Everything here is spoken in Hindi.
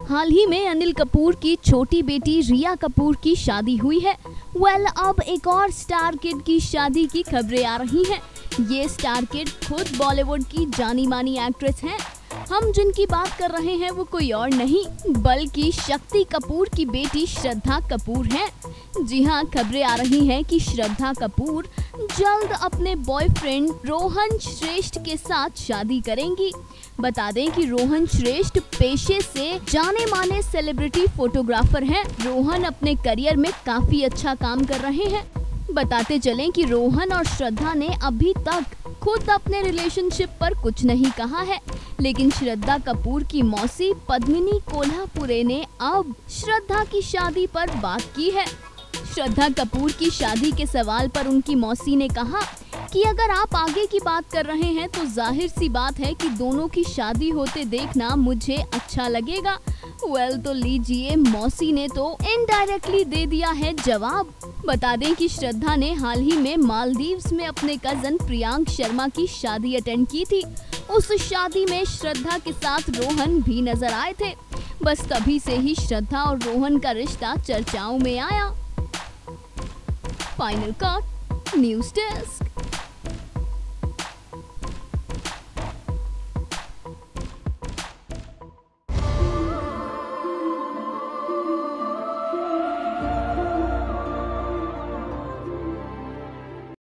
हाल ही में अनिल कपूर की छोटी बेटी रिया कपूर की शादी हुई है। अब एक और स्टार किड की शादी की खबरें आ रही हैं। ये स्टार किड खुद बॉलीवुड की जानी मानी एक्ट्रेस हैं। हम जिनकी बात कर रहे हैं वो कोई और नहीं बल्कि शक्ति कपूर की बेटी श्रद्धा कपूर हैं। जी हाँ, खबरें आ रही हैं कि श्रद्धा कपूर जल्द अपने बॉयफ्रेंड रोहन श्रेष्ठ के साथ शादी करेंगी। बता दें कि रोहन श्रेष्ठ पेशे से जाने माने सेलिब्रिटी फोटोग्राफर हैं। रोहन अपने करियर में काफी अच्छा काम कर रहे हैं। बताते चलें कि रोहन और श्रद्धा ने अभी तक खुद अपने रिलेशनशिप पर कुछ नहीं कहा है, लेकिन श्रद्धा कपूर की मौसी पद्मिनी कोल्हापुरे ने अब श्रद्धा की शादी पर बात की है। श्रद्धा कपूर की शादी के सवाल पर उनकी मौसी ने कहा कि अगर आप आगे की बात कर रहे हैं तो जाहिर सी बात है कि दोनों की शादी होते देखना मुझे अच्छा लगेगा। तो लीजिए, मौसी ने तो इनडायरेक्टली दे दिया है जवाब। बता दें कि श्रद्धा ने हाल ही में मालदीव्स में अपने कजन प्रियांक शर्मा की शादी अटेंड की थी। उस शादी में श्रद्धा के साथ रोहन भी नजर आए थे। बस तभी से ही श्रद्धा और रोहन का रिश्ता चर्चाओं में आया। Final cut news desk.